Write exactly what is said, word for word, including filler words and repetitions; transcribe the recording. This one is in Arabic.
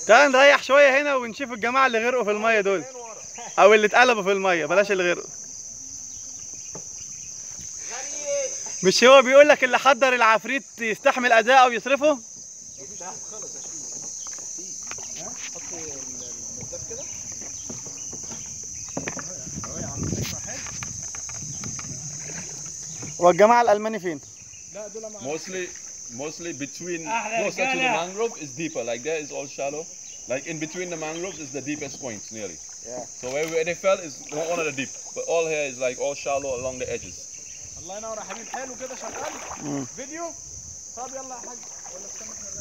تعال نريح شويه هنا ونشوف الجماعه اللي غرقوا في الميه دول، او اللي اتقلبوا في الميه، بلاش اللي غرقوا. مش هو بيقول لك اللي حضر العفريت يستحمل اذاه او يصرفه؟ والجماعه الالماني فين؟ Mostly, mostly between closer to the mangrove is deeper. Like there is all shallow. Like in between the mangroves is the deepest points nearly. Yeah. So where, where they fell is not one of the deep, but all here is like all shallow along the edges. الله ينور يا حبيب. حلو كده شغال فيديو. طب يلا يا حاج ولا استنى.